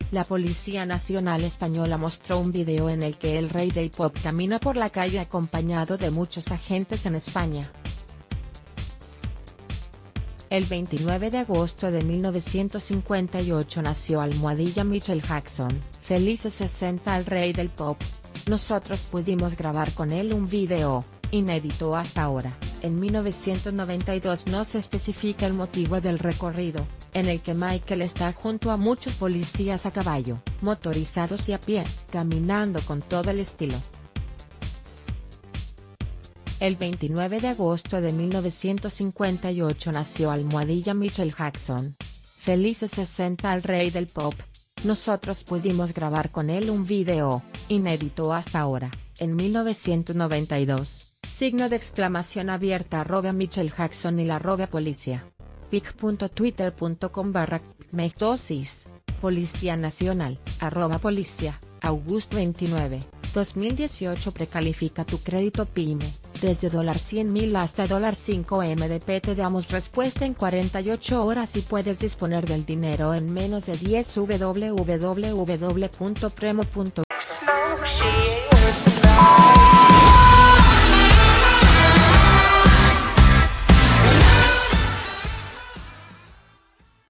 La Policía Nacional Española mostró un video en el que el rey del pop camina por la calle acompañado de muchos agentes en España. El 29 de agosto de 1958 nació Almohadilla Michael Jackson, felices 60 al rey del pop. Nosotros pudimos grabar con él un video, inédito hasta ahora. En 1992 no se especifica el motivo del recorrido, en el que Michael está junto a muchos policías a caballo, motorizados y a pie, caminando con todo el estilo. El 29 de agosto de 1958 nació Almohadilla Michael Jackson. Felices 60 al rey del pop. Nosotros pudimos grabar con él un video, inédito hasta ahora. En 1992, signo de exclamación abierta @Michael Jackson y la @policía. pic.twitter.com/mcdosis. Policía Nacional, @policía, August 29, 2018. Precalifica tu crédito PYME, desde $100,000 hasta $5M te damos respuesta en 48 horas y puedes disponer del dinero en menos de 10. www.premo.com